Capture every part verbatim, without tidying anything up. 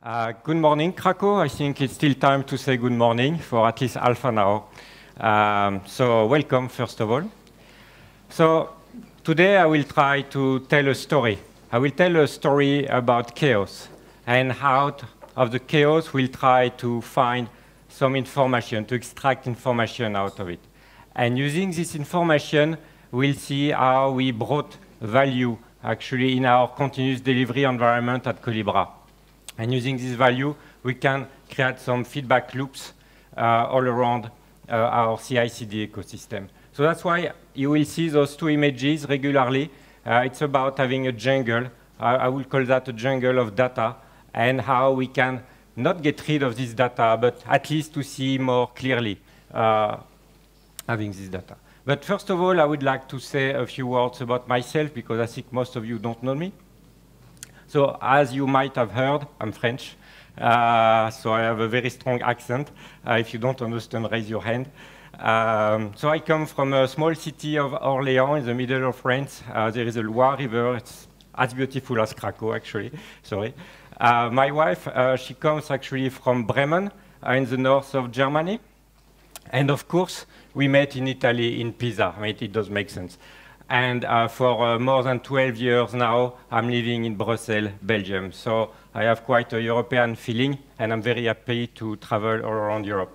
Uh, good morning, Krakow. I think it's still time to say good morning for at least half an hour. Um, so welcome, first of all. So today I will try to tell a story. I will tell a story about chaos, and out of the chaos we'll try to find some information, to extract information out of it. And using this information, we'll see how we brought value actually in our continuous delivery environment at Collibra. And using this value, we can create some feedback loops uh, all around uh, our C I C D ecosystem. So that's why you will see those two images regularly. Uh, it's about having a jungle. Uh, I will call that a jungle of data, and how we can not get rid of this data, but at least to see more clearly uh, having this data. But first of all, I would like to say a few words about myself, because I think most of you don't know me. So as you might have heard, I'm French, uh, so I have a very strong accent. Uh, if you don't understand, raise your hand. Um, so I come from a small city of Orléans in the middle of France. Uh, there is a Loire River. It's as beautiful as Krakow, actually. Sorry. Uh, my wife, uh, she comes actually from Bremen, uh, in the north of Germany. And of course, we met in Italy, in Pisa. I mean, it does make sense. And uh, for uh, more than twelve years now, I'm living in Brussels, Belgium. So I have quite a European feeling, and I'm very happy to travel all around Europe.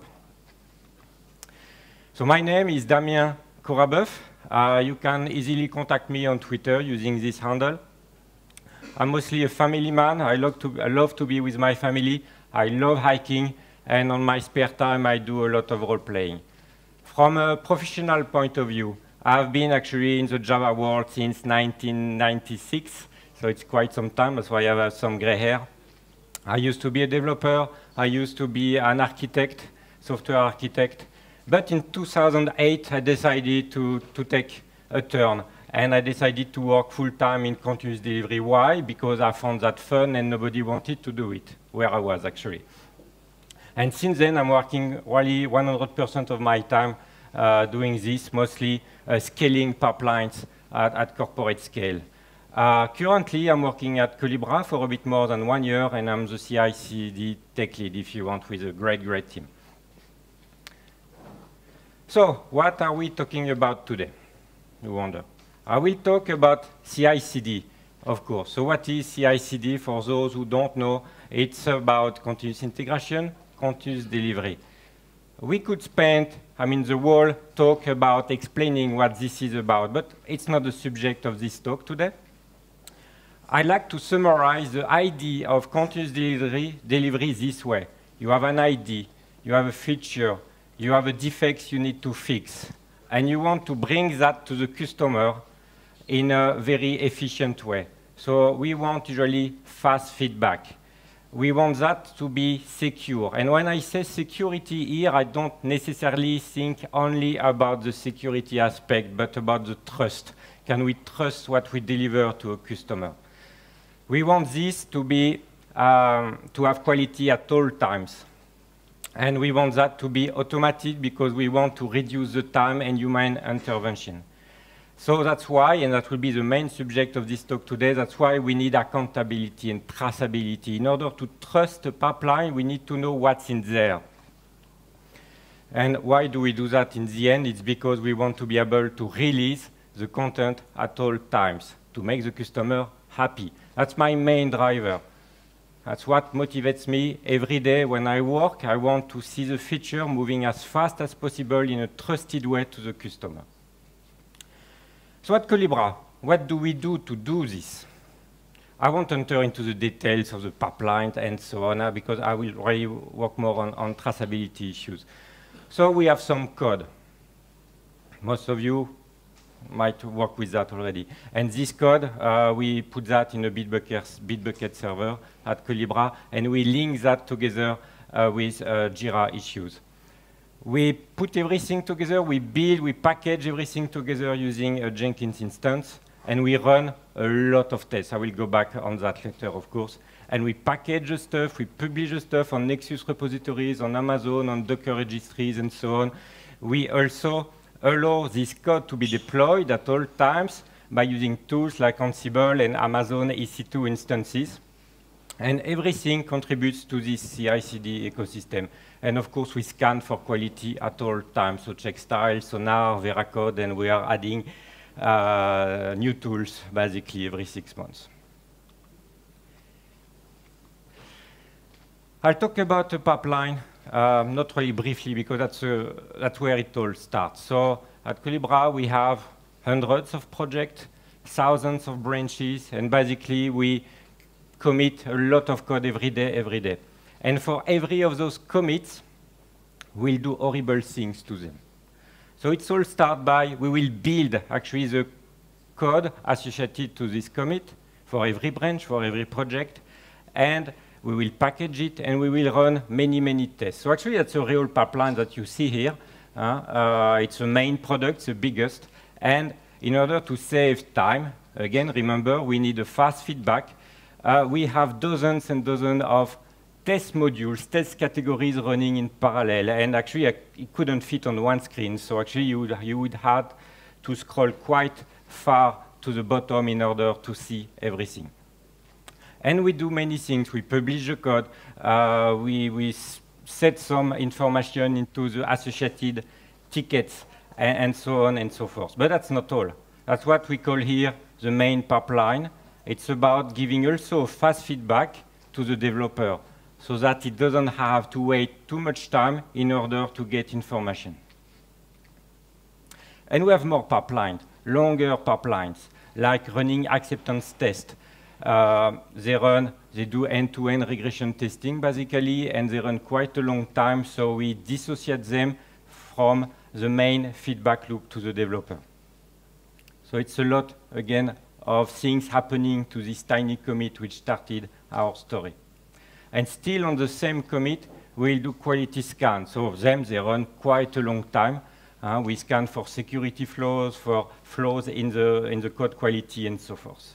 So my name is Damien Courabeuf. Uh, you can easily contact me on Twitter using this handle. I'm mostly a family man. I love to, I love to be with my family. I love hiking, and on my spare time, I do a lot of role-playing. From a professional point of view, I've been actually in the Java world since nineteen ninety-six, so it's quite some time. That's why I have some gray hair. I used to be a developer. I used to be an architect, software architect. But in two thousand eight, I decided to, to take a turn, and I decided to work full-time in continuous delivery. Why? Because I found that fun, and nobody wanted to do it, where I was actually. And since then, I'm working really one hundred percent of my time uh, doing this, mostly uh, scaling pipelines at, at corporate scale. Uh, currently, I'm working at Collibra for a bit more than one year, and I'm the C I C D tech lead, if you want, with a great, great team. So, what are we talking about today? You wonder. I will talk about C I C D, of course. So what is C I C D? For those who don't know, it's about continuous integration, continuous delivery. We could spend, I mean, the whole talk about explaining what this is about, but it's not the subject of this talk today. I'd like to summarize the idea of continuous delivery, delivery this way. You have an I D, you have a feature, you have a defect you need to fix, and you want to bring that to the customer in a very efficient way. So we want usually fast feedback. We want that to be secure. And when I say security here, I don't necessarily think only about the security aspect, but about the trust. Can we trust what we deliver to a customer? We want this to be, um, to have quality at all times. And we want that to be automated, because we want to reduce the time and human intervention. So that's why, and that will be the main subject of this talk today, that's why we need accountability and traceability. In order to trust a pipeline, we need to know what's in there. And why do we do that in the end? It's because we want to be able to release the content at all times, to make the customer happy. That's my main driver. That's what motivates me every day when I work. I want to see the feature moving as fast as possible in a trusted way to the customer. So at Collibra, what do we do to do this? I won't enter into the details of the pipeline and so on, because I will really work more on, on traceability issues. So we have some code. Most of you might work with that already. And this code, uh, we put that in a Bitbucket, Bitbucket server at Collibra, and we link that together uh, with uh, Jira issues. We put everything together, we build, we package everything together using a Jenkins instance, and we run a lot of tests. I will go back on that later, of course. And we package the stuff, we publish the stuff on Nexus repositories, on Amazon, on Docker registries, and so on. We also allow this code to be deployed at all times by using tools like Ansible and Amazon E C two instances. And everything contributes to this C I C D ecosystem. And of course, we scan for quality at all times. So check style, Sonar, Veracode, and we are adding uh, new tools basically every six months. I'll talk about the pipeline, um, not really briefly, because that's, uh, that's where it all starts. So at Collibra, we have hundreds of projects, thousands of branches, and basically we commit a lot of code every day, every day. And for every of those commits, we'll do horrible things to them. So it's all start by, we will build actually the code associated to this commit for every branch, for every project, and we will package it, and we will run many, many tests. So actually, that's a real pipeline that you see here. Uh, uh, it's the main product, the biggest. And in order to save time, again, remember, we need a fast feedback. Uh, we have dozens and dozens of test modules, test categories running in parallel. And actually, uh, it couldn't fit on one screen. So actually, you would, you would have to scroll quite far to the bottom in order to see everything. And we do many things. We publish the code. Uh, we, we set some information into the associated tickets, and, and so on and so forth. But that's not all. That's what we call here the main pipeline. It's about giving also fast feedback to the developer so that it doesn't have to wait too much time in order to get information. And we have more pipelines, longer pipelines, like running acceptance tests. Uh, they run, they do end-to-end regression testing, basically, and they run quite a long time, so we dissociate them from the main feedback loop to the developer. So it's a lot, again, of things happening to this tiny commit which started our story. And still on the same commit, we'll do quality scan. So them, they run quite a long time. Uh, we scan for security flaws, for flaws in the, in the code quality, and so forth.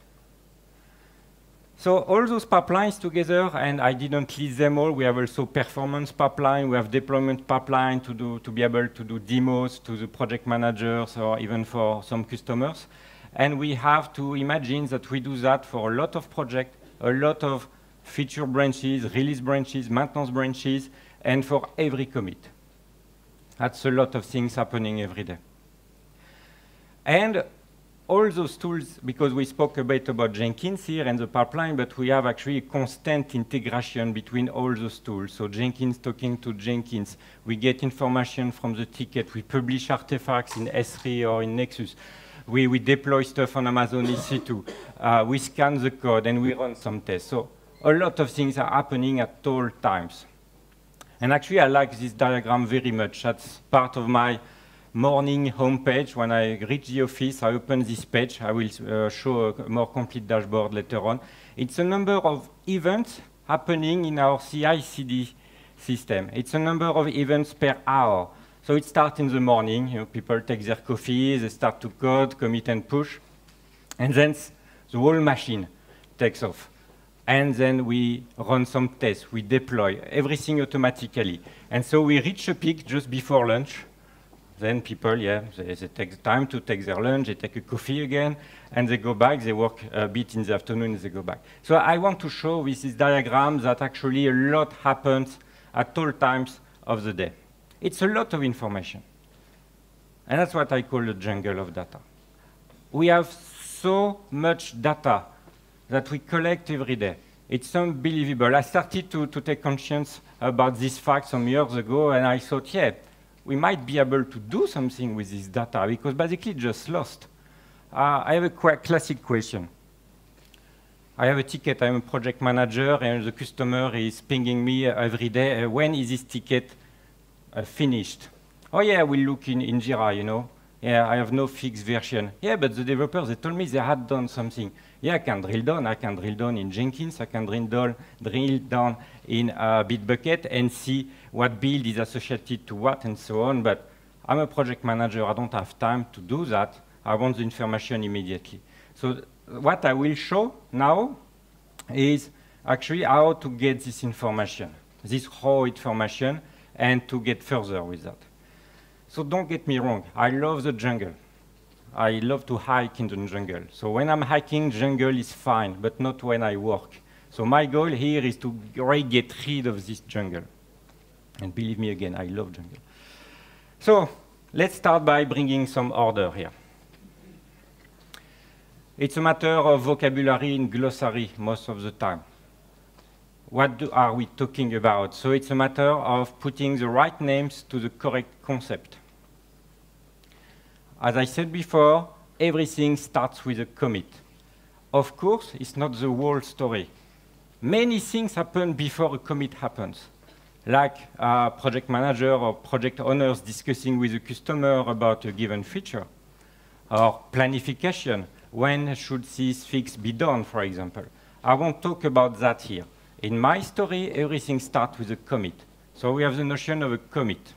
So all those pipelines together, and I didn't list them all. We have also performance pipeline. We have deployment pipeline to, do, to be able to do demos to the project managers or even for some customers. And we have to imagine that we do that for a lot of projects, a lot of feature branches, release branches, maintenance branches, and for every commit. That's a lot of things happening every day. And all those tools, because we spoke a bit about Jenkins here and the pipeline, but we have actually a constant integration between all those tools. So Jenkins talking to Jenkins, we get information from the ticket, we publish artifacts in S three or in Nexus, we, we deploy stuff on Amazon E C two, uh, we scan the code, and we run some tests. So a lot of things are happening at all times. And actually, I like this diagram very much. That's part of my morning homepage. When I reach the office, I open this page. I will uh, show a more complete dashboard later on. It's a number of events happening in our C I C D system. It's a number of events per hour. So it starts in the morning. You know, people take their coffee, they start to code, commit and push. And then the whole machine takes off. And then we run some tests. We deploy everything automatically. And so we reach a peak just before lunch. Then people, yeah, they, they take the time to take their lunch, they take a coffee again, and they go back, they work a bit in the afternoon, and they go back. So I want to show with this diagram that actually a lot happens at all times of the day. It's a lot of information. And that's what I call the jungle of data. We have so much data that we collect every day. It's unbelievable. I started to, to take conscience about this fact some years ago, and I thought, yeah, we might be able to do something with this data, because basically it's just lost. Uh, I have a qu classic question. I have a ticket, I'm a project manager, and the customer is pinging me every day, uh, when is this ticket uh, finished? Oh yeah, we'll look in, in Jira, you know. Yeah, I have no fixed version. Yeah, but the developers, they told me they had done something. Yeah, I can drill down. I can drill down in Jenkins. I can drill down, drill down in uh, Bitbucket and see what build is associated to what and so on. But I'm a project manager. I don't have time to do that. I want the information immediately. So what I will show now is actually how to get this information, this raw information, and to get further with that. So don't get me wrong. I love the jungle. I love to hike in the jungle. So when I'm hiking, jungle is fine, but not when I work. So my goal here is to really get rid of this jungle. And believe me again, I love jungle. So let's start by bringing some order here. It's a matter of vocabulary and glossary most of the time. What do, are we talking about? So it's a matter of putting the right names to the correct concept. As I said before, everything starts with a commit. Of course, it's not the whole story. Many things happen before a commit happens, like a project manager or project owners discussing with a customer about a given feature, or planification. When should this fix be done, for example? I won't talk about that here. In my story, everything starts with a commit. So we have the notion of a commit.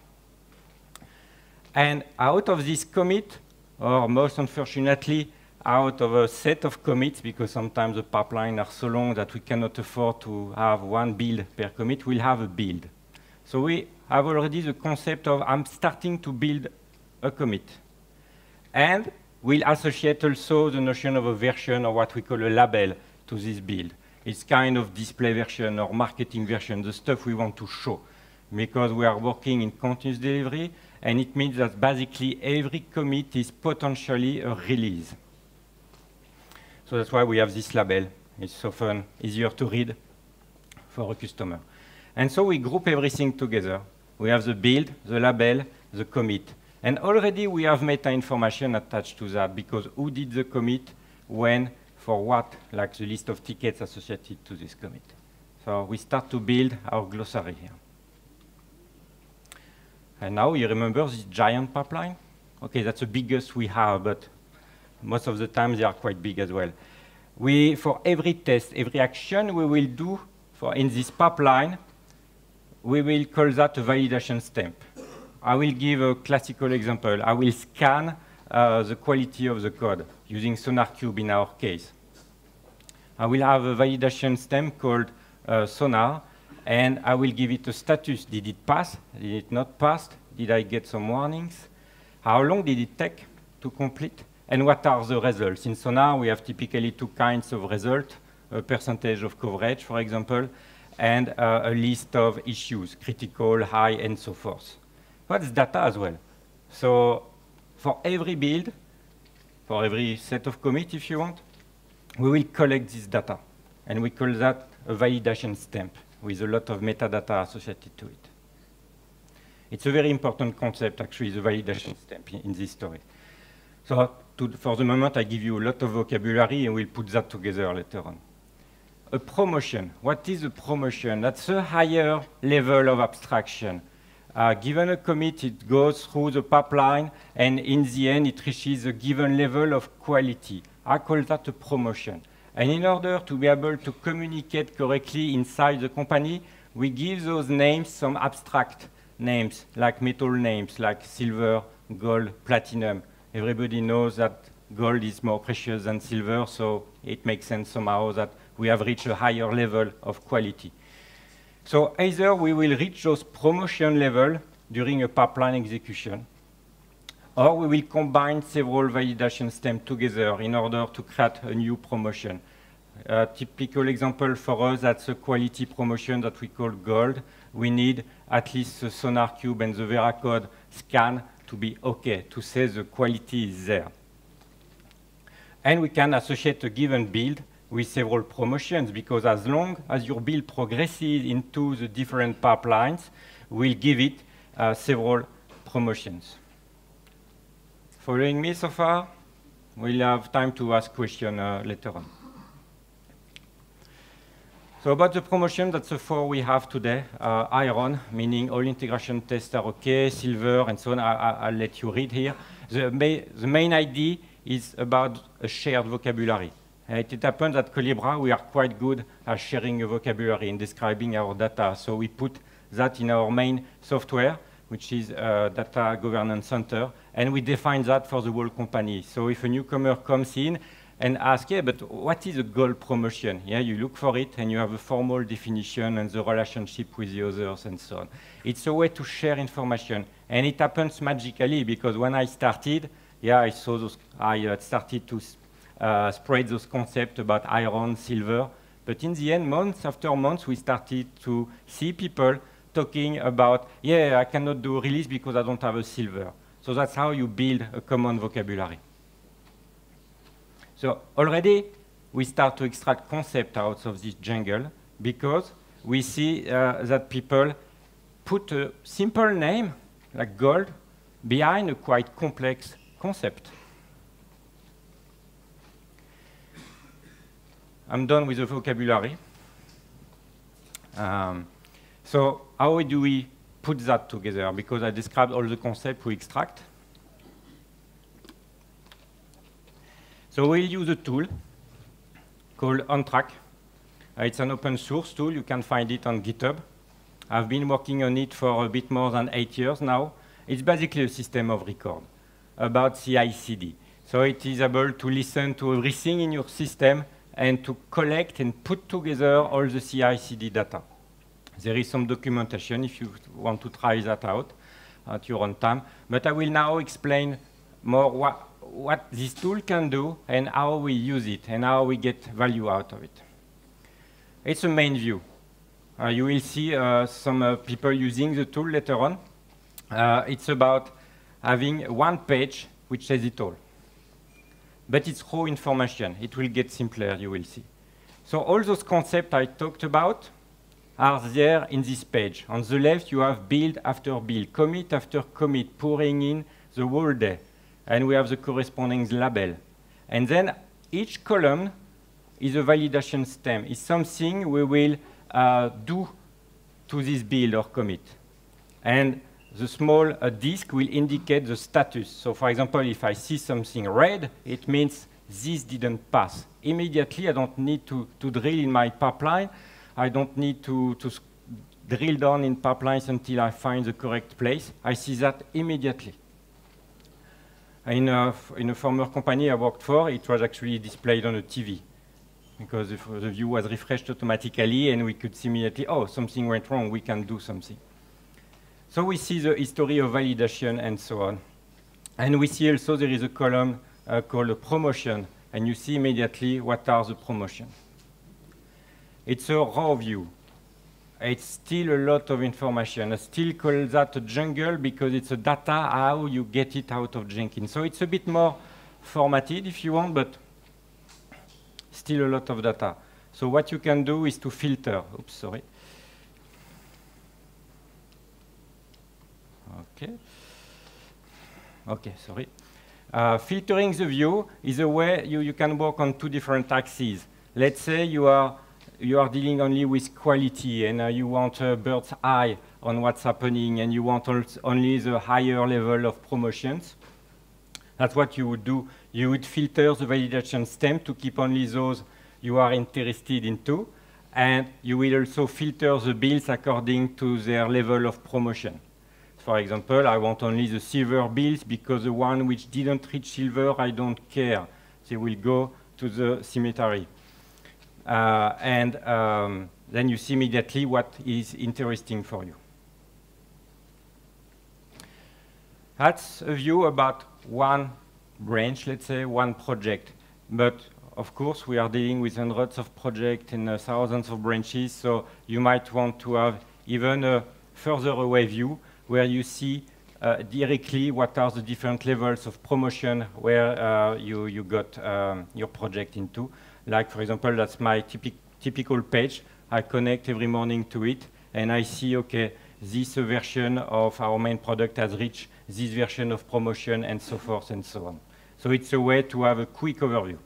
And out of this commit, or most unfortunately, out of a set of commits, because sometimes the pipelines are so long that we cannot afford to have one build per commit, we'll have a build. So we have already the concept of I'm starting to build a commit. And we'll associate also the notion of a version, or what we call a label, to this build. It's kind of display version or marketing version, the stuff we want to show, because we are working in continuous delivery, and it means that basically every commit is potentially a release. So that's why we have this label. It's often easier to read for a customer. And so we group everything together. We have the build, the label, the commit. And already we have meta information attached to that, because who did the commit, when, for what, like the list of tickets associated to this commit. So we start to build our glossary here. And now you remember this giant pipeline? Okay, that's the biggest we have, but most of the time they are quite big as well. We, for every test, every action we will do for in this pipeline, we will call that a validation stamp. I will give a classical example. I will scan uh, the quality of the code using SonarQube in our case. I will have a validation stamp called uh, Sonar, and I will give it a status. Did it pass? Did it not pass? Did I get some warnings? How long did it take to complete? And what are the results? In Sonar, we have typically two kinds of results, a percentage of coverage, for example, and uh, a list of issues, critical, high, and so forth. That's data as well. So for every build, for every set of commit, if you want, we will collect this data. And we call that a validation stamp with a lot of metadata associated to it. It's a very important concept, actually, the validation stamp in, in this story. So to, for the moment, I give you a lot of vocabulary, and we'll put that together later on. A promotion. What is a promotion? That's a higher level of abstraction. Uh, given a commit, it goes through the pipeline, and in the end, it reaches a given level of quality. I call that a promotion. And in order to be able to communicate correctly inside the company, we give those names some abstract names, like metal names, like silver, gold, platinum. Everybody knows that gold is more precious than silver, so it makes sense somehow that we have reached a higher level of quality. So either we will reach those promotion level during a pipeline execution, or we will combine several validation stamps together in order to create a new promotion. A typical example for us, that's a quality promotion that we call gold. We need at least the SonarQube and the Veracode scan to be OK, to say the quality is there. And we can associate a given build with several promotions, because as long as your build progresses into the different pipelines, we'll give it uh, several promotions. Following me so far? We'll have time to ask questions uh, later on. So about the promotion, that's the four we have today. Uh, Iron, meaning all integration tests are OK, Silver, and so on. I, I, I'll let you read here. The, ma the main idea is about a shared vocabulary. Uh, it, it happens at Collibra, we are quite good at sharing a vocabulary and describing our data. So we put that in our main software, which is a Data Governance Center, and we define that for the whole company. So if a newcomer comes in and asks, yeah, but what is a gold promotion? Yeah, you look for it, and you have a formal definition and the relationship with the others and so on. It's a way to share information, and it happens magically, because when I started, yeah, I saw those, I uh, started to uh, spread those concepts about iron, silver, But in the end, months after months, we started to see people talking about, yeah, I cannot do a release because I don't have a silver. So that's how you build a common vocabulary. So already, we start to extract concept out of this jungle because we see uh, that people put a simple name, like gold, behind a quite complex concept. I'm done with the vocabulary. Um, so how do we put that together? Because I described all the concepts we extract. So we'll use a tool called OnTrack. Uh, it's an open source tool. You can find it on GitHub. I've been working on it for a bit more than eight years now. It's basically a system of record about C I C D. So it is able to listen to everything in your system and to collect and put together all the C I C D data. There is some documentation if you want to try that out at your own time. But I will now explain more what, what this tool can do and how we use it and how we get value out of it. It's a main view. Uh, you will see uh, some uh, people using the tool later on. Uh, it's about having one page which says it all. But it's raw information. It will get simpler, you will see. So all those concepts I talked about are there in this page. On the left, you have build after build, commit after commit, pouring in the whole day. And we have the corresponding label. And then each column is a validation stem. It's something we will uh, do to this build or commit. And the small uh, disk will indicate the status. So for example, if I see something red, it means this didn't pass. Immediately, I don't need to, to drill in my pipeline. I don't need to, to drill down in pipelines until I find the correct place. I see that immediately. In a, in a former company I worked for, it was actually displayed on a T V because if the view was refreshed automatically and we could see immediately, oh, something went wrong, we can do something. So we see the history of validation and so on. And we see also there is a column uh, called a promotion, and you see immediately what are the promotions. It's a raw view. It's still a lot of information. I still call that a jungle because it's a data, how you get it out of Jenkins. So it's a bit more formatted if you want, but still a lot of data. So what you can do is to filter. Oops, sorry. Okay. Okay, sorry. Uh, filtering the view is a way you, you can work on two different axes. Let's say you are you are dealing only with quality and uh, you want a bird's eye on what's happening and you want only the higher level of promotions. That's what you would do. You would filter the validation stem to keep only those you are interested into, and you will also filter the builds according to their level of promotion. For example, I want only the silver builds because the one which didn't reach silver, I don't care. They will go to the cemetery. Uh, and um, then you see immediately what is interesting for you. That's a view about one branch, let's say, one project. But of course, we are dealing with hundreds of projects and uh, thousands of branches, so you might want to have even a further away view where you see uh, directly what are the different levels of promotion where uh, you, you got um, your project into. Like, for example, that's my typic typical page. I connect every morning to it, and I see, OK, this version of our main product has reached this version of promotion, and so forth and so on. So it's a way to have a quick overview.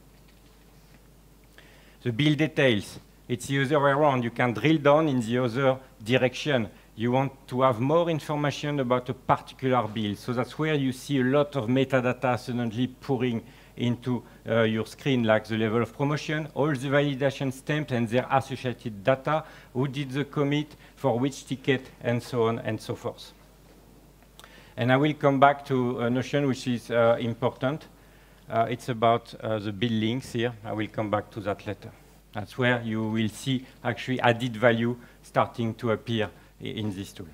The build details, it's the other way around. You can drill down in the other direction. You want to have more information about a particular build. So that's where you see a lot of metadata suddenly pouring into uh, your screen, like the level of promotion, all the validation stamps and their associated data, who did the commit, for which ticket, and so on and so forth. And I will come back to a notion which is uh, important. Uh, it's about uh, the build links here. I will come back to that later. That's where you will see actually added value starting to appear in this tool.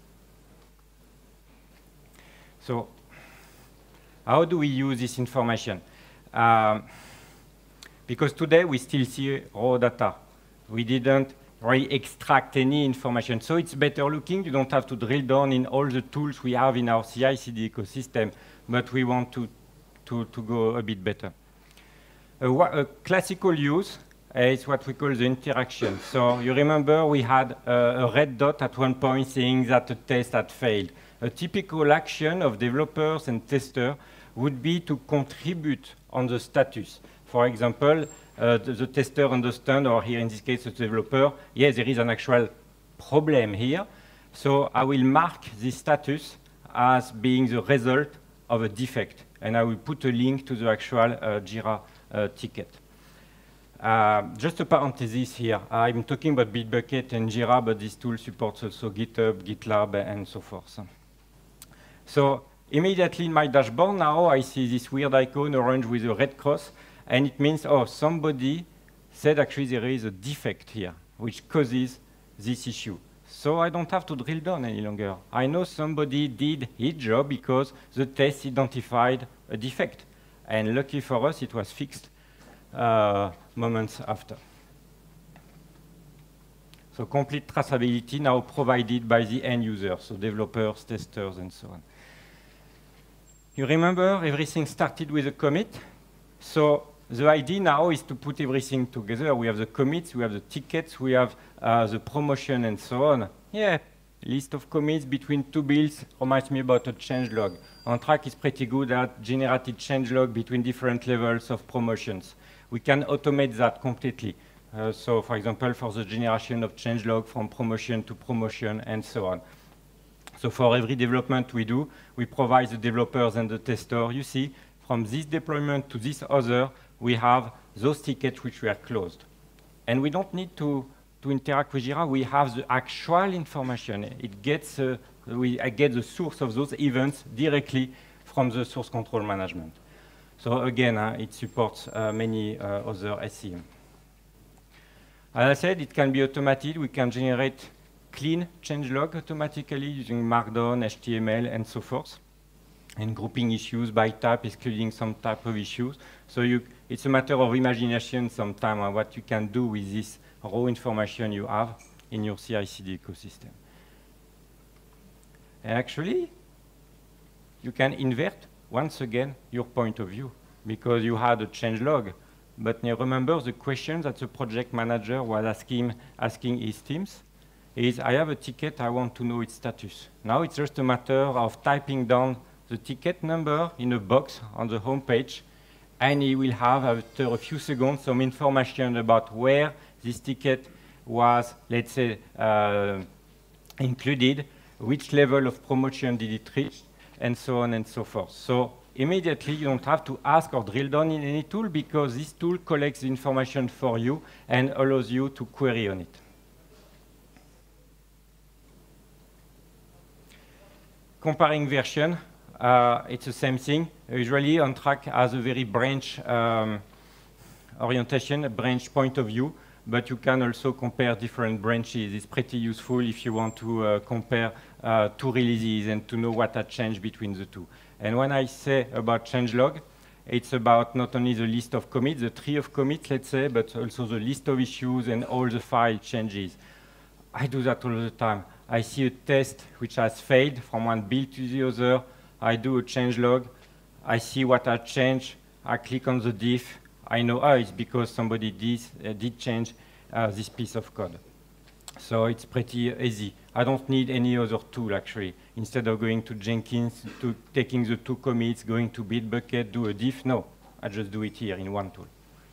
So how do we use this information? Um, because today we still see raw data. We didn't really extract any information. So it's better looking. You don't have to drill down in all the tools we have in our C I C D ecosystem, but we want to, to, to go a bit better. A, a classical use is what we call the interaction. So you remember we had a, a red dot at one point saying that a test had failed. A typical action of developers and testers would be to contribute on the status. For example, uh, the, the tester understands, or here in this case the developer, yes, there is an actual problem here. So I will mark this status as being the result of a defect. And I will put a link to the actual uh, Jira uh, ticket. Uh, just a parenthesis here. I'm talking about Bitbucket and Jira, but this tool supports also GitHub, GitLab, and so forth. So immediately in my dashboard now, I see this weird icon, orange with a red cross, and it means, oh, somebody said actually there is a defect here, which causes this issue. So I don't have to drill down any longer. I know somebody did his job because the test identified a defect. And lucky for us, it was fixed uh, moments after. So complete traceability now provided by the end users, so developers, testers, and so on. You remember everything started with a commit? So the idea now is to put everything together. We have the commits, we have the tickets, we have uh, the promotion, and so on. Yeah, list of commits between two builds reminds me about a changelog. OnTrack is pretty good at generating changelog between different levels of promotions. We can automate that completely. Uh, so, for example, for the generation of changelog from promotion to promotion, and so on. So for every development we do, we provide the developers and the tester. You see, from this deployment to this other, we have those tickets which were closed. And we don't need to, to interact with Jira. We have the actual information. It gets, uh, we I get the source of those events directly from the source control management. So again, uh, it supports uh, many uh, other S C M. As I said, it can be automated. We can generate clean changelog automatically using Markdown, H T M L, and so forth, and grouping issues by type, excluding some type of issues. So you, it's a matter of imagination sometimes on what you can do with this raw information you have in your C I C D ecosystem. And actually, you can invert, once again, your point of view, because you had a changelog. But now remember the question that the project manager was asking, asking his teams is, I have a ticket, I want to know its status. Now it's just a matter of typing down the ticket number in a box on the home page, and he will have, after a few seconds, some information about where this ticket was, let's say, uh, included, which level of promotion did it reach, and so on and so forth. So immediately, you don't have to ask or drill down in any tool, because this tool collects the information for you and allows you to query on it. Comparing version, uh, it's the same thing. Usually, OnTrack has a very branch um, orientation, a branch point of view, but you can also compare different branches. It's pretty useful if you want to uh, compare uh, two releases and to know what had changed between the two. And when I say about changelog, it's about not only the list of commits, the tree of commits, let's say, but also the list of issues and all the file changes. I do that all the time. I see a test which has failed from one build to the other. I do a changelog. I see what has changed. I click on the diff. I know, oh, it's because somebody did, uh, did change uh, this piece of code. So it's pretty easy. I don't need any other tool, actually. Instead of going to Jenkins, to taking the two commits, going to Bitbucket, do a diff, no. I just do it here in one tool.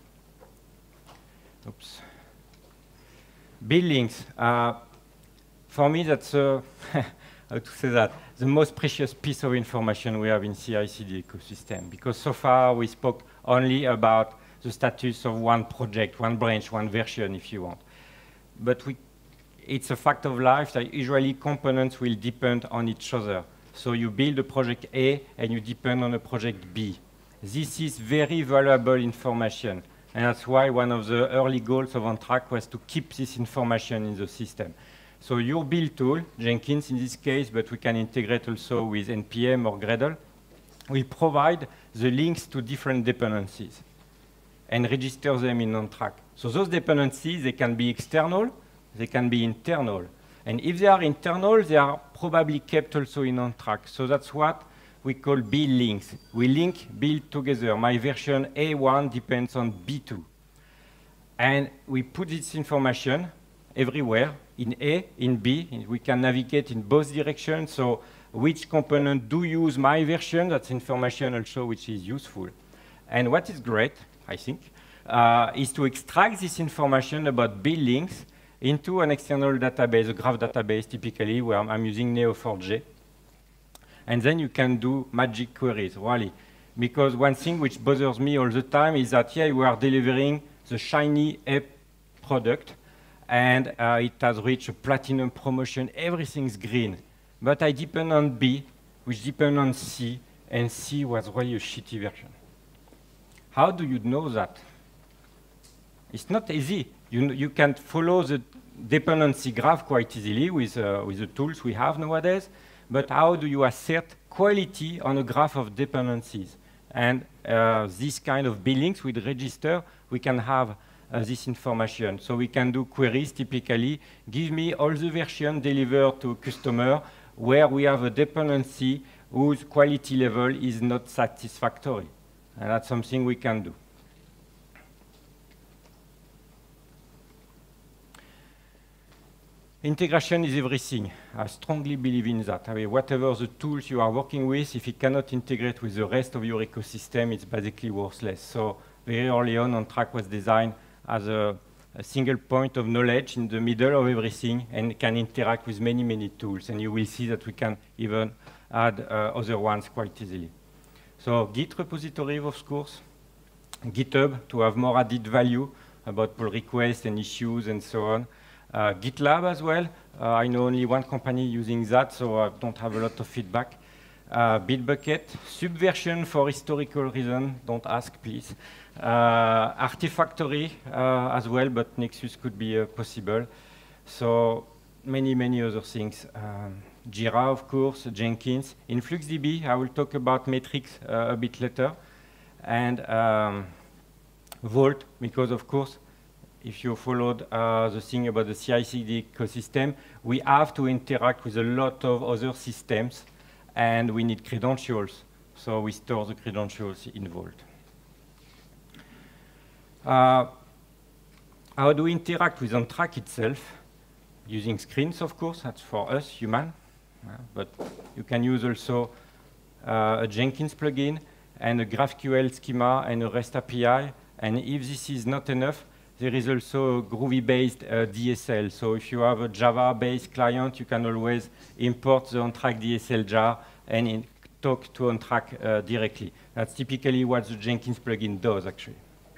Oops. Build links. Uh, for me, that's, uh, how to say that, the most precious piece of information we have in C I C D ecosystem. Because so far, we spoke only about the status of one project, one branch, one version, if you want. But we, it's a fact of life that usually components will depend on each other. So you build a project A, and you depend on a project B. This is very valuable information. And that's why one of the early goals of OnTrack was to keep this information in the system. So your build tool, Jenkins in this case, but we can integrate also with N P M or Gradle, will provide the links to different dependencies and register them in OnTrack. So those dependencies, they can be external, they can be internal. And if they are internal, they are probably kept also in on track. So that's what we call build links. We link build together. My version A one depends on B two. And we put this information everywhere, in A, in B. And we can navigate in both directions. So which component do use my version? That's information also which is useful. And what is great, I think, uh, is to extract this information about build links into an external database, a graph database typically, where I'm using Neo four j. And then you can do magic queries, really. Because one thing which bothers me all the time is that, yeah, we are delivering the shiny A product, and uh, it has reached a platinum promotion, everything's green. But I depend on B, which depend on C, and C was really a shitty version. How do you know that? It's not easy. You, you can follow the dependency graph quite easily with, uh, with the tools we have nowadays, but how do you assert quality on a graph of dependencies? And uh, this kind of buildings with register, we can have uh, this information. So we can do queries typically, give me all the version delivered to customer where we have a dependency whose quality level is not satisfactory. And that's something we can do. Integration is everything. I strongly believe in that. I mean, whatever the tools you are working with, if it cannot integrate with the rest of your ecosystem, it's basically worthless. So very early on, OnTrack was designed as a, a single point of knowledge in the middle of everything and can interact with many, many tools. And you will see that we can even add uh, other ones quite easily. So Git repository, of course. GitHub to have more added value about pull requests and issues and so on. Uh, GitLab as well. Uh, I know only one company using that, so I don't have a lot of feedback. Uh, Bitbucket, Subversion for historical reasons, don't ask, please. Uh, Artifactory uh, as well, but Nexus could be uh, possible. So many, many other things. Um, Jira, of course, Jenkins. InfluxDB, I will talk about metrics uh, a bit later. And um, Vault, because of course, if you followed uh, the thing about the C I C D ecosystem, we have to interact with a lot of other systems, and we need credentials. So we store the credentials in Vault. Uh, how do we interact with OnTrack itself? Using screens, of course, that's for us, human. Uh, but you can use also uh, a Jenkins plugin and a GraphQL schema and a REST A P I. And if this is not enough, there is also a Groovy-based uh, D S L. So if you have a Java-based client, you can always import the OnTrack D S L jar and in talk to OnTrack uh, directly. That's typically what the Jenkins plugin does, actually.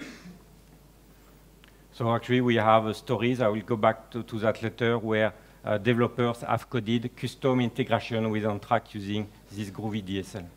So actually, we have uh, stories. I will go back to, to that later, where uh, developers have coded custom integration with OnTrack using this Groovy D S L.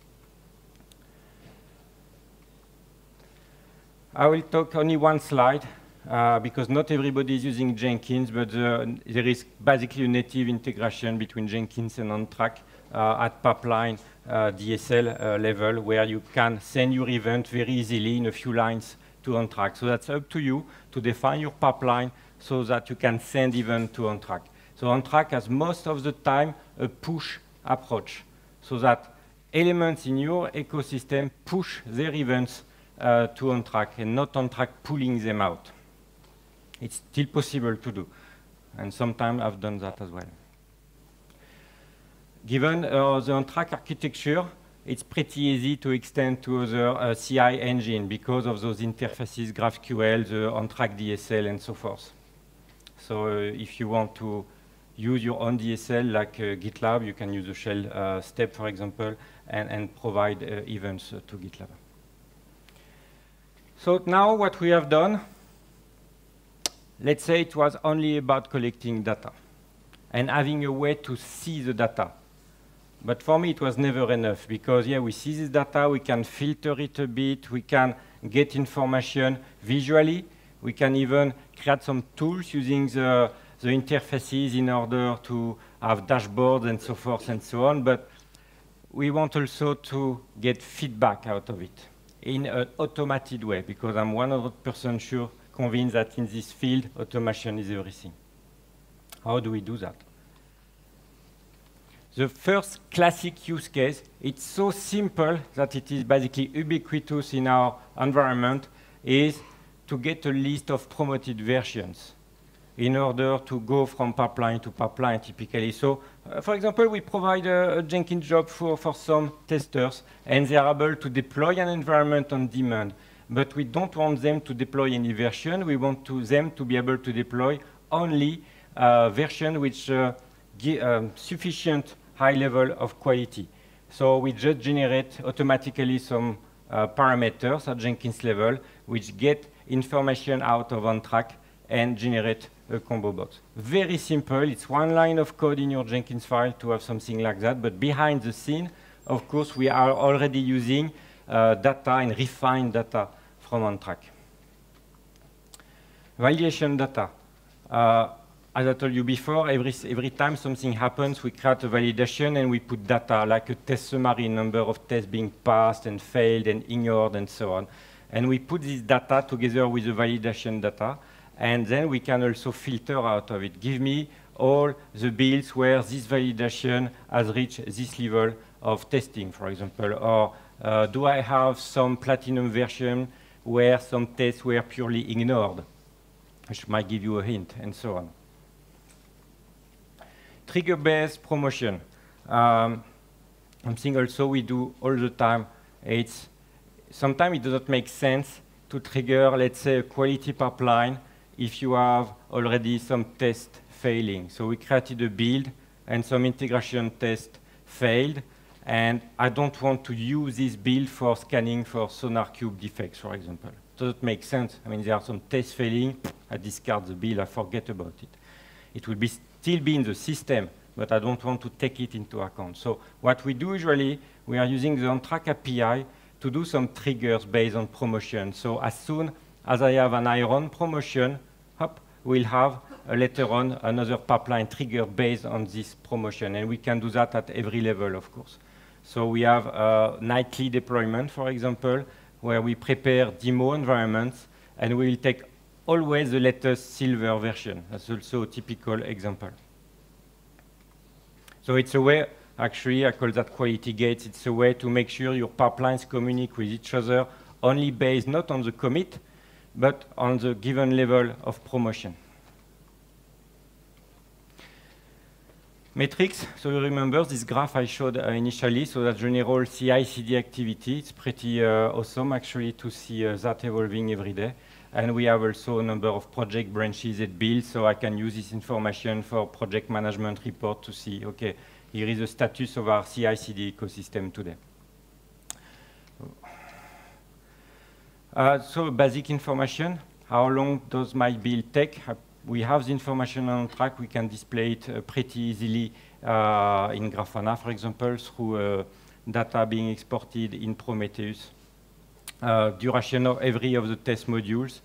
I will talk only one slide, uh, because not everybody is using Jenkins, but uh, there is basically a native integration between Jenkins and OnTrack uh, at pipeline uh, D S L uh, level, where you can send your event very easily in a few lines to OnTrack. So that's up to you to define your pipeline so that you can send event to OnTrack. So OnTrack has most of the time a push approach, so that elements in your ecosystem push their events Uh, to OnTrack and not OnTrack pulling them out. It's still possible to do, and sometimes I've done that as well. Given uh, the OnTrack architecture, it's pretty easy to extend to other uh, C I engine because of those interfaces, GraphQL, the OnTrack D S L, and so forth. So uh, if you want to use your own D S L like uh, GitLab, you can use the shell uh, step, for example, and, and provide uh, events uh, to GitLab. So now what we have done, let's say it was only about collecting data and having a way to see the data. But for me, it was never enough because, yeah, we see this data, we can filter it a bit, we can get information visually, we can even create some tools using the, the interfaces in order to have dashboards and so forth and so on. But we want also to get feedback out of it in an automated way, because I'm one hundred percent sure convinced that in this field, automation is everything. How do we do that? The first classic use case, it's so simple that it is basically ubiquitous in our environment, is to get a list of promoted versions in order to go from pipeline to pipeline typically. So, uh, for example, we provide a, a Jenkins job for, for some testers, and they are able to deploy an environment on demand. But we don't want them to deploy any version. We want to, them to be able to deploy only uh, version which uh, give um, sufficient high level of quality. So we just generate automatically some uh, parameters at Jenkins level which get information out of OnTrack and generate a combo box. Very simple. It's one line of code in your Jenkins file to have something like that. But behind the scene, of course, we are already using uh, data and refined data from OnTrack. Validation data. Uh, as I told you before, every, every time something happens, we create a validation and we put data, like a test summary, number of tests being passed and failed and ignored and so on. And we put this data together with the validation data, and then we can also filter out of it. Give me all the builds where this validation has reached this level of testing, for example. Or uh, do I have some platinum version where some tests were purely ignored, which might give you a hint, and so on. Trigger-based promotion. Um, something also we do all the time. It's sometimes it doesn't make sense to trigger, let's say, a quality pipeline if you have already some test failing. So we created a build and some integration test failed, and I don't want to use this build for scanning for SonarQube defects, for example. Doesn't make sense. I mean, there are some tests failing, I discard the build, I forget about it. It will be still be in the system, but I don't want to take it into account. So what we do usually, we are using the OnTrack A P I to do some triggers based on promotion. So as soon as I have an iron promotion, hop, we'll have uh, later on another pipeline trigger based on this promotion. And we can do that at every level, of course. So we have a nightly deployment, for example, where we prepare demo environments, and we will take always the latest silver version. That's also a typical example. So it's a way, actually, I call that quality gates. It's a way to make sure your pipelines communicate with each other only based not on the commit, but on the given level of promotion. Metrics, so you remember this graph I showed uh, initially, so that general C I C D activity. It's pretty uh, awesome, actually, to see uh, that evolving every day. And we have also a number of project branches that build, so I can use this information for project management report to see, okay, here is the status of our C I C D ecosystem today. Uh, so basic information, how long does my build take? Uh, we have the information on OnTrack, we can display it uh, pretty easily uh, in Grafana, for example, through uh, data being exported in Prometheus. Uh, duration of every of the test modules,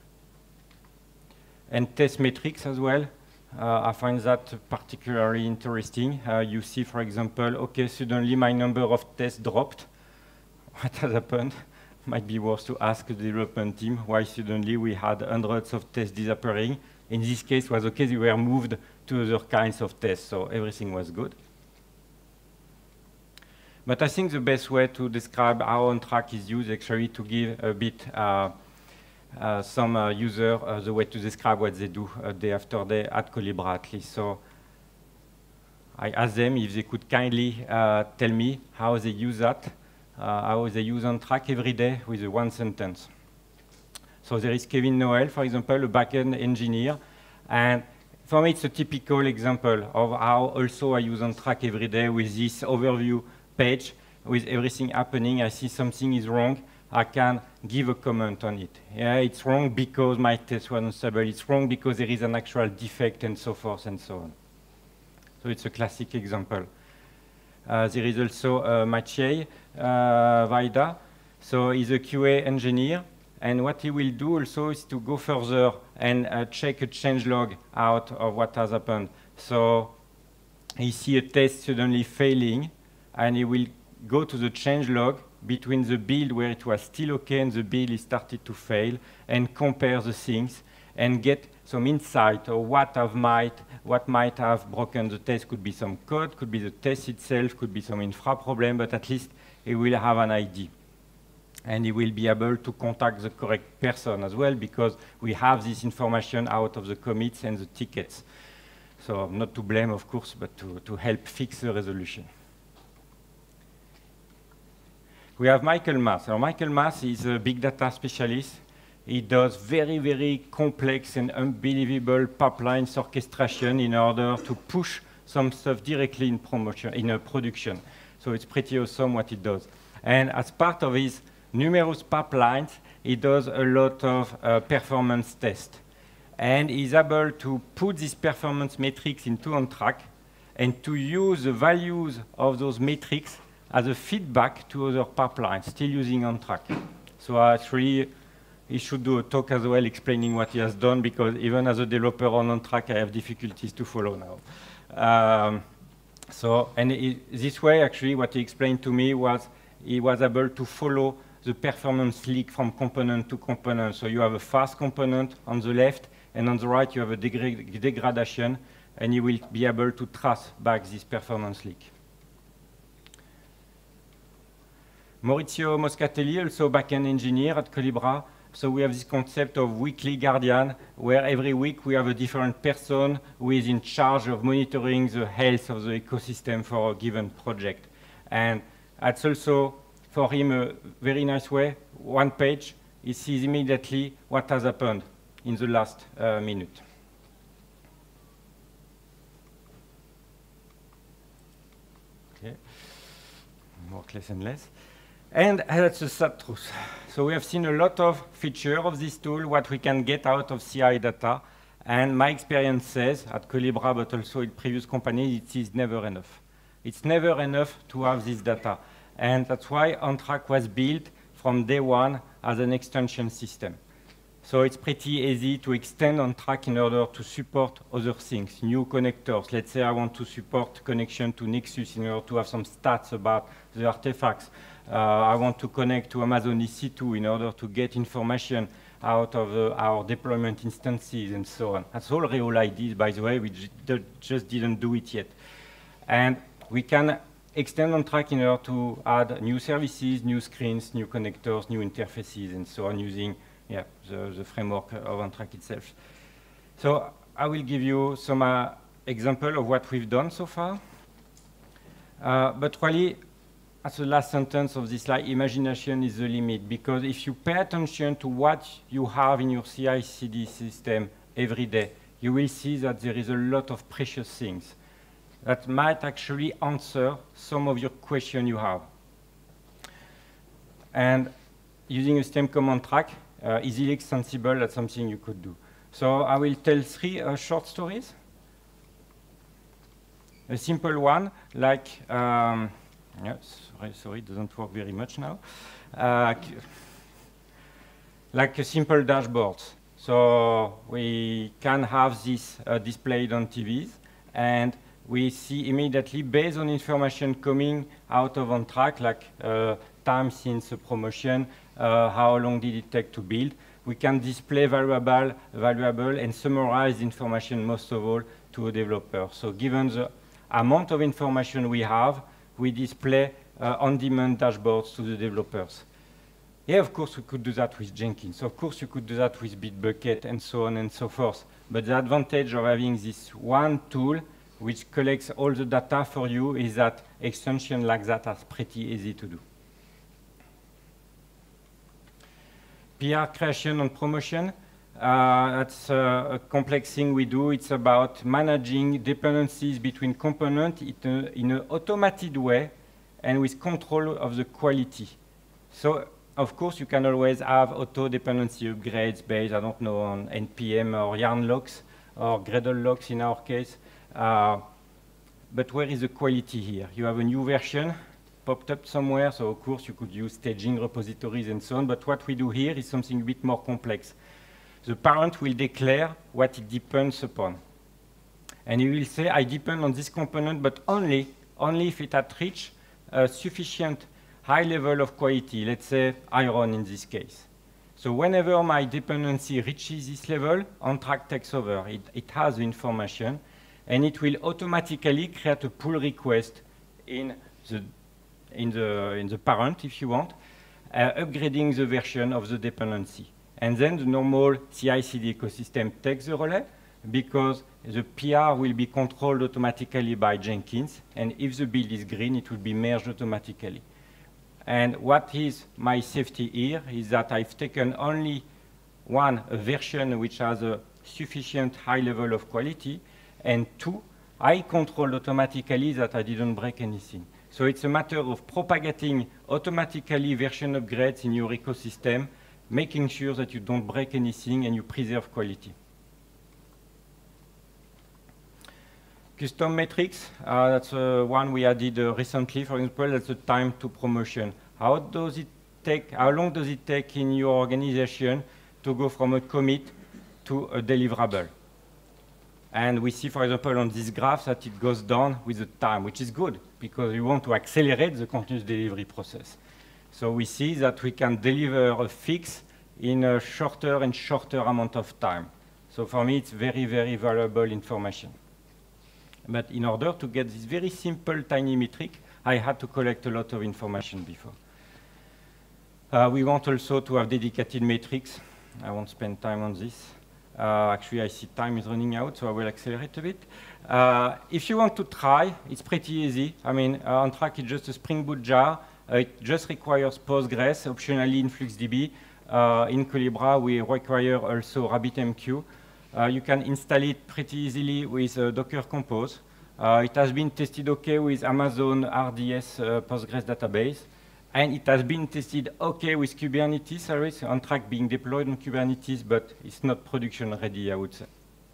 and test metrics as well. Uh, I find that particularly interesting. Uh, you see, for example, okay, suddenly my number of tests dropped. What has happened? Might be worth to ask the development team why suddenly we had hundreds of tests disappearing. In this case, it was okay, they were moved to other kinds of tests, so everything was good. But I think the best way to describe how OnTrack is used actually to give a bit uh, uh, some uh, user uh, the way to describe what they do uh, day after day at Collibra at least. So I asked them if they could kindly uh, tell me how they use that, uh, how they use OnTrack every day with a one sentence. So there is Kevin Noel, for example, a backend engineer, and for me it's a typical example of how also I use OnTrack every day with this overview page with everything happening. I see something is wrong, I can give a comment on it. Yeah, it's wrong because my test was unstable, it's wrong because there is an actual defect, and so forth and so on. So it's a classic example. Uh, there is also uh, Maciej uh, Wajda. So he's a Q A engineer, and what he will do also is to go further and uh, check a change log out of what has happened. So he sees a test suddenly failing, and he will go to the change log between the build where it was still okay and the build is started to fail, and compare the things and get some insight of what have might what might have broken the test. Could be some code, could be the test itself, could be some infra problem, but at least he will have an idea. And he will be able to contact the correct person as well, because we have this information out of the commits and the tickets. So not to blame, of course, but to, to help fix the resolution. We have Michael Mass. Now, Michael Mass is a big data specialist. He does very, very complex and unbelievable pipelines orchestration in order to push some stuff directly in promotion, in a production. So it's pretty awesome what he does. And as part of his numerous pipelines, he does a lot of uh, performance tests. And he's able to put these performance metrics into OnTrack and to use the values of those metrics as a feedback to other pipelines, still using OnTrack. So uh, actually, he should do a talk as well explaining what he has done, because even as a developer on OnTrack, I have difficulties to follow now. Um, so, and he, this way, actually, what he explained to me was he was able to follow the performance leak from component to component. So you have a fast component on the left, and on the right, you have a degra degradation, and you will be able to trace back this performance leak. Maurizio Moscatelli, also backend engineer at Collibra. So we have this concept of weekly guardian, where every week we have a different person who is in charge of monitoring the health of the ecosystem for a given project. And that's also, for him, a very nice way. One page, he sees immediately what has happened in the last uh, minute. Okay, more less and less. And that's the sad truth. So we have seen a lot of features of this tool, what we can get out of C I data. And my experience says, at Collibra, but also in previous companies, it is never enough. It's never enough to have this data. And that's why OnTrack was built from day one as an extension system. So it's pretty easy to extend OnTrack in order to support other things, new connectors. Let's say I want to support connection to Nexus in order to have some stats about the artifacts. Uh, I want to connect to Amazon E C two in order to get information out of uh, our deployment instances and so on. That's all real ideas, by the way. We just didn't do it yet. And we can extend OnTrack in order to add new services, new screens, new connectors, new interfaces, and so on, using yeah, the, the framework of OnTrack itself. So I will give you some uh, example of what we've done so far. Uh, but really, as the last sentence of this slide, imagination is the limit, because if you pay attention to what you have in your C I C D system every day, you will see that there is a lot of precious things that might actually answer some of your questions you have. And using a system command track, uh, easily extensible, that's something you could do. So I will tell three uh, short stories. A simple one, like, um, yeah, sorry, sorry, it doesn't work very much now. Uh, like a simple dashboard. So we can have this uh, displayed on T Vs, and we see immediately, based on information coming out of OnTrack, like uh, time since a promotion, uh, how long did it take to build, we can display variable, valuable and summarize information most of all to a developer. So given the amount of information we have, we display uh, on-demand dashboards to the developers. Yeah, of course, we could do that with Jenkins. Of course, you could do that with Bitbucket and so on and so forth. But the advantage of having this one tool which collects all the data for you is that extension like that are pretty easy to do. P R creation and promotion. Uh, that's uh, a complex thing we do. It's about managing dependencies between components in an automated way and with control of the quality. So, of course, you can always have auto-dependency upgrades based, I don't know, on N P M or yarn locks or Gradle locks in our case. Uh, but where is the quality here? You have a new version popped up somewhere, so of course you could use staging repositories and so on, but what we do here is something a bit more complex. The parent will declare what it depends upon. And he will say, I depend on this component, but only, only if it had reached a sufficient high level of quality, let's say iron in this case. So whenever my dependency reaches this level, OnTrack takes over. It, it has the information, and it will automatically create a pull request in the, in the, in the parent, if you want, uh, upgrading the version of the dependency. And then the normal C I C D ecosystem takes the relay, because the P R will be controlled automatically by Jenkins, and if the build is green, it will be merged automatically. And what is my safety here is that I've taken only one, a version which has a sufficient high level of quality, and two, I controlled automatically that I didn't break anything. So it's a matter of propagating automatically version upgrades in your ecosystem, making sure that you don't break anything and you preserve quality. Custom metrics, uh, that's uh, one we added uh, recently. For example, that's the time to promotion. How does it take, how long does it take in your organization to go from a commit to a deliverable? And we see, for example, on this graph that it goes down with the time, which is good because we want to accelerate the continuous delivery process. So we see that we can deliver a fix in a shorter and shorter amount of time. So for me, it's very, very valuable information. But in order to get this very simple, tiny metric, I had to collect a lot of information before. Uh, we want also to have dedicated metrics. I won't spend time on this. Uh, actually, I see time is running out, so I will accelerate a bit. Uh, if you want to try, it's pretty easy. I mean, uh, OnTrack is just a Spring Boot jar. Uh, it just requires Postgres, optionally InfluxDB. Uh, in Collibra, we require also RabbitMQ. Uh, you can install it pretty easily with uh, Docker Compose. Uh, it has been tested OK with Amazon R D S uh, Postgres database. And it has been tested OK with Kubernetes service, OnTrack being deployed on Kubernetes, but it's not production ready, I would say.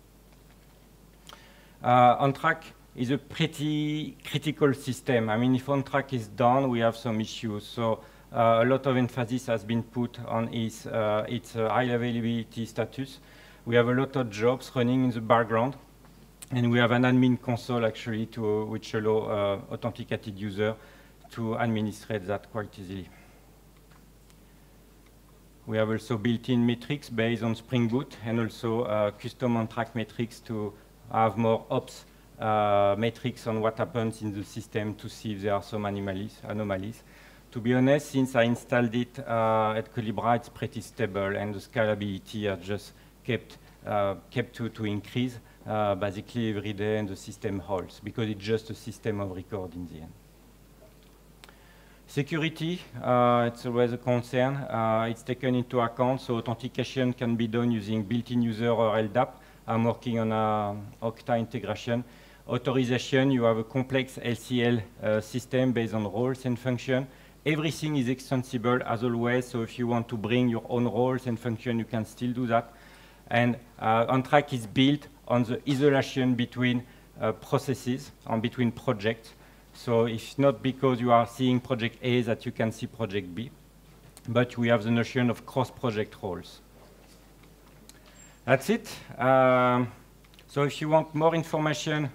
Uh, OnTrack is a pretty critical system. I mean, if OnTrack is down, we have some issues. So uh, a lot of emphasis has been put on its, uh, its uh, high availability status. We have a lot of jobs running in the background, and we have an admin console actually to, uh, which allow uh, authenticated user to administrate that quite easily. We have also built-in metrics based on Spring Boot, and also uh, custom OnTrack metrics to have more ops uh, metrics on what happens in the system to see if there are some anomalies. anomalies. To be honest, since I installed it uh, at Collibra, it's pretty stable, and the scalability has just kept, uh, kept to, to increase uh, basically every day, and the system holds, because it's just a system of record in the end. Security, uh, it's always a concern. Uh, it's taken into account, so authentication can be done using built-in user or L D A P. I'm working on a Okta integration. Authorization, you have a complex L C L uh, system based on roles and functions. Everything is extensible as always, so if you want to bring your own roles and functions, you can still do that. And uh, OnTrack is built on the isolation between uh, processes and between projects. So it's not because you are seeing project A that you can see project B, but we have the notion of cross-project roles. That's it. Um, so if you want more information,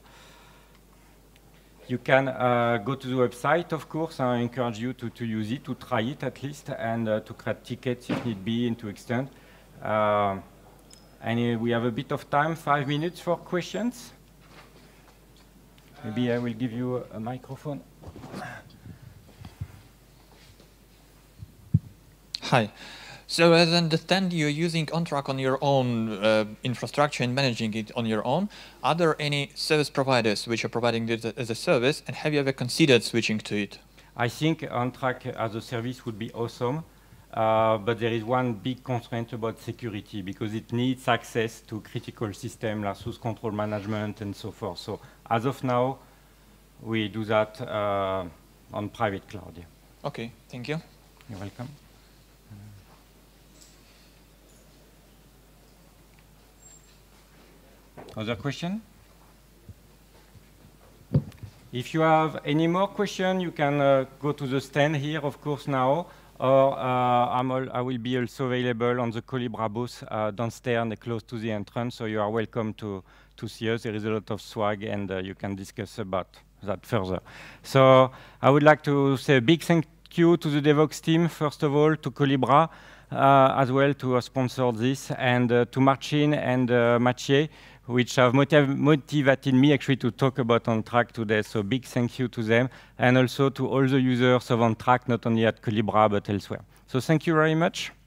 you can uh, go to the website, of course. I encourage you to, to use it, to try it at least, and uh, to create tickets if need be, and to extend. Uh, and uh, we have a bit of time, five minutes for questions. Maybe I will give you a, a microphone. Hi. So as I understand, you're using OnTrack on your own uh, infrastructure and managing it on your own. Are there any service providers which are providing this as a service, and have you ever considered switching to it? I think OnTrack as a service would be awesome, uh, but there is one big constraint about security, because it needs access to critical systems like source control management and so forth. So as of now, we do that uh, on private cloud. Yeah. Okay, thank you. You're welcome. Other question? If you have any more question, you can uh, go to the stand here, of course, now, or uh, I'm all, I will be also available on the Collibra booth uh, downstairs and close to the entrance, so you are welcome to, to see us. There is a lot of swag, and uh, you can discuss about that further. So I would like to say a big thank you to the Devoxx team, first of all, to Collibra uh, as well, to have sponsored this, and uh, to Marcin and uh, Mathieu, which have motiv motivated me actually to talk about OnTrack today. So big thank you to them, and also to all the users of OnTrack, not only at Collibra, but elsewhere. So thank you very much.